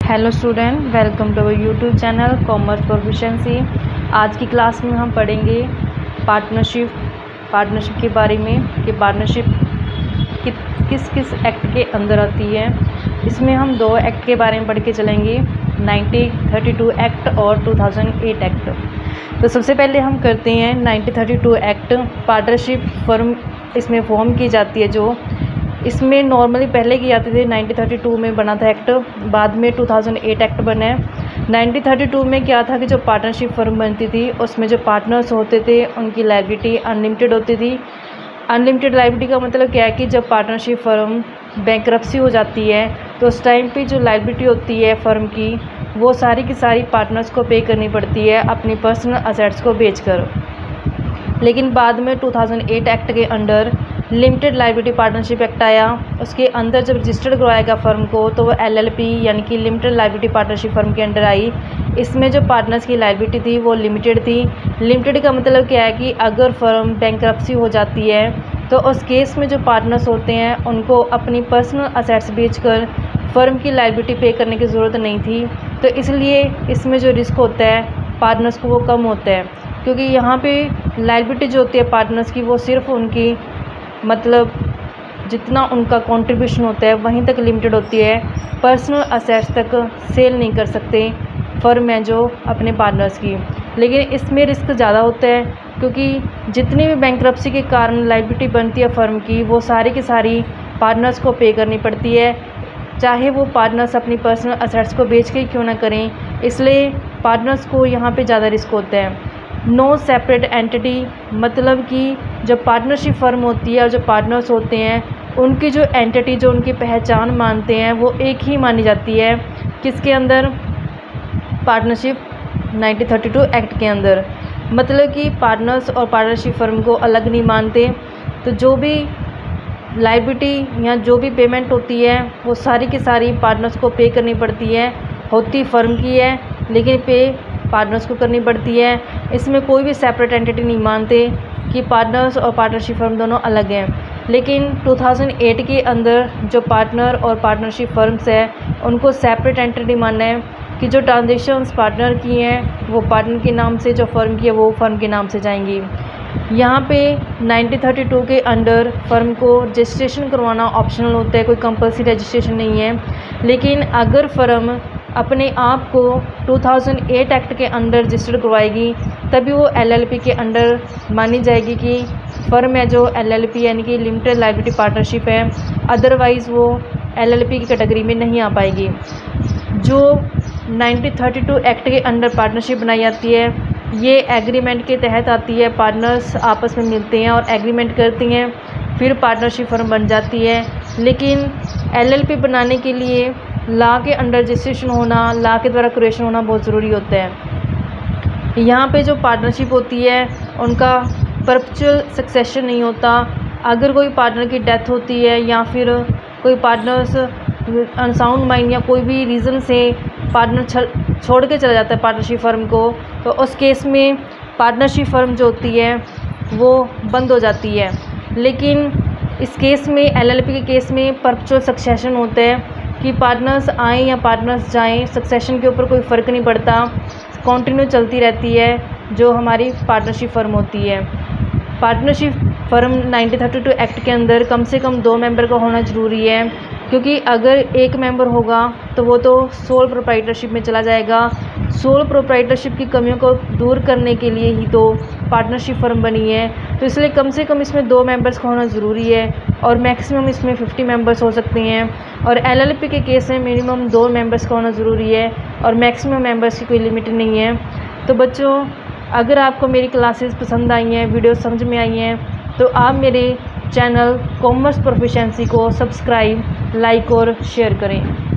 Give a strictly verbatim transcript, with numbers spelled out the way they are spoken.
Hello student, welcome to our YouTube channel commerce proficiency. आज की class में हम पढ़ेंगे पार्टनरशिप पार्टनरशिप के बारे में कि पार्टनरशिप कि, किस किस एक्ट के अंदर आती है। इसमें हम दो एक्ट के बारे में पढ़ के चलेंगे, नाइनटीन थर्टी टू एक्ट और टू थाउजेंड एट एक्ट। तो सबसे पहले हम करते हैं nineteen thirty two act. Partnership firm इसमें फॉर्म की जाती है। जो इसमें नॉर्मली पहले की जाती थी, नाइनटीन थर्टी टू में बना था एक्ट, बाद में टू थाउजेंड एट एक्ट बना है। नाइनटीन थर्टी टू में क्या था कि जो पार्टनरशिप फर्म बनती थी उसमें जो पार्टनर्स होते थे उनकी लायबिलिटी अनलिमिटेड होती थी। अनलिमिटेड लायबिलिटी का मतलब क्या है कि जब पार्टनरशिप फर्म बैंकरप्सी हो जाती है तो उस टाइम पे जो लायबिलिटी होती है फर्म की, वो सारी की सारी पार्टनर्स को पे करनी पड़ती है अपनी पर्सनल असेट्स को बेचकर। लेकिन बाद में टू थाउजेंड एट एक्ट के under limited liability partnership act आया। उसके अंदर जब रजिस्टर्ड करवाएगा फर्म को तो वो एलएलपी यानी कि लिमिटेड लायबिलिटी पार्टनरशिप फर्म के अंडर आई। इसमें जो पार्टनर्स की लायबिलिटी थी वो लिमिटेड थी। लिमिटेड का मतलब क्या है कि अगर फर्म बैंकरप्सी हो जाती है तो उस केस में जो पार्टनर्स होते हैं उनको अपनी पर्सनल असेट्स बेचकर फर्म की लायबिलिटी पे करने की ज़रूरत नहीं थी। तो इसलिए इसमें जो रिस्क होता है पार्टनर्स को वो कम होता है, क्योंकि यहाँ पे लायबिलिटी जो होती है पार्टनर्स की वो सिर्फ उनकी मतलब जितना उनका कंट्रीब्यूशन होता है वहीं तक लिमिटेड होती है। पर्सनल असेट्स तक सेल नहीं कर सकते फर्म है जो अपने पार्टनर्स की। लेकिन इसमें रिस्क ज़्यादा होता है, क्योंकि जितनी भी बैंकरप्सी के कारण लायबिलिटी बनती है फर्म की वो सारी की सारी पार्टनर्स को पे करनी पड़ती है, चाहे वो पार्टनर्स अपनी पर्सनल असेट्स को बेच के क्यों ना करें। इसलिए पार्टनर्स को यहाँ पे ज़्यादा रिस्क होता है। नो सेपरेट एंटिटी मतलब कि जब पार्टनरशिप फर्म होती है और जो पार्टनर्स होते हैं उनकी जो एंटिटी जो उनकी पहचान मानते हैं वो एक ही मानी जाती है। किसके अंदर? Partnership nineteen thirty two act के अंदर। मतलब कि पार्टनर्स और पार्टनरशिप फर्म को अलग नहीं मानते। तो जो भी लायबिलिटी या जो भी पेमेंट होती है वो सारी की सारी पार्टनर्स को पे करनी पड़ती है। होती फर्म की है लेकिन पे पार्टनर्स को करनी पड़ती है। इसमें कोई भी सेपरेट एंटिटी नहीं मानते कि पार्टनर्स और पार्टनरशिप फर्म दोनों अलग हैं। लेकिन टू थाउजेंड एट के अंदर जो पार्टनर और पार्टनरशिप फर्म्स है उनको सेपरेट एंटिटी मानना है कि जो ट्रांजेक्शन्स पार्टनर की हैं वो पार्टनर के नाम से, जो फर्म की है वो फर्म के नाम से जाएंगी। यहाँ पे नाइनटीन थर्टी टू के अंडर फर्म को रजिस्ट्रेशन करवाना ऑप्शनल होता है, कोई कंपल्सरी रजिस्ट्रेशन नहीं है। लेकिन अगर फर्म अपने आप को टू थाउजेंड एट एक्ट के अंडर रजिस्टर्ड करवाएगी तभी वो एलएलपी के अंडर मानी जाएगी कि फर्म है जो एलएलपी यानी कि लिमिटेड लायबिलिटी पार्टनरशिप है। अदरवाइज़ वो एलएलपी की कैटेगरी में नहीं आ पाएगी। जो नाइनटीन थर्टी टू एक्ट के अंडर पार्टनरशिप बनाई जाती है ये एग्रीमेंट के तहत आती है। पार्टनर्स आपस में मिलते हैं और एग्रीमेंट करती हैं, फिर पार्टनरशिप फर्म बन जाती है। लेकिन एलएलपी बनाने के लिए लॉ के अंडर रजिस्ट्रेशन होना, लॉ के द्वारा क्रिएशन होना बहुत ज़रूरी होता है। यहाँ पे जो पार्टनरशिप होती है उनका परपेचुअल सक्सेशन नहीं होता। अगर कोई पार्टनर की डेथ होती है या फिर कोई पार्टनर्स अनसाउंड माइंड या कोई भी रीज़न से पार्टनर छोड़ के चला जाता है पार्टनरशिप फर्म को, तो उस केस में पार्टनरशिप फर्म जो होती है वो बंद हो जाती है। लेकिन इस केस में एलएलपी के केस में परपेचुअल सक्सेशन होता है कि पार्टनर्स आएँ या पार्टनर्स जाएं, सक्सेशन के ऊपर कोई फ़र्क नहीं पड़ता, कंटिन्यू चलती रहती है जो हमारी पार्टनरशिप फर्म होती है। Partnership firm nineteen thirty two act के अंदर कम से कम दो मेंबर का होना ज़रूरी है, क्योंकि अगर एक मेंबर होगा तो वो तो सोल प्रोप्राइटरशिप में चला जाएगा। सोल प्रोप्राइटरशिप की कमियों को दूर करने के लिए ही तो पार्टनरशिप फर्म बनी है। तो इसलिए कम से कम इसमें दो मेंबर्स का होना ज़रूरी है और मैक्सिमम इसमें फिफ्टी मेंबर्स हो सकते हैं। और एलएलपी के केस में मिनिमम दो मेंबर्स का होना ज़रूरी है और मैक्सिमम मेंबर्स की कोई लिमिट नहीं है। तो बच्चों, अगर आपको मेरी क्लासेस पसंद आई हैं, वीडियो समझ में आई हैं, तो आप मेरे चैनल कॉमर्स प्रोफिशिएंसी को सब्सक्राइब, लाइक और शेयर करें।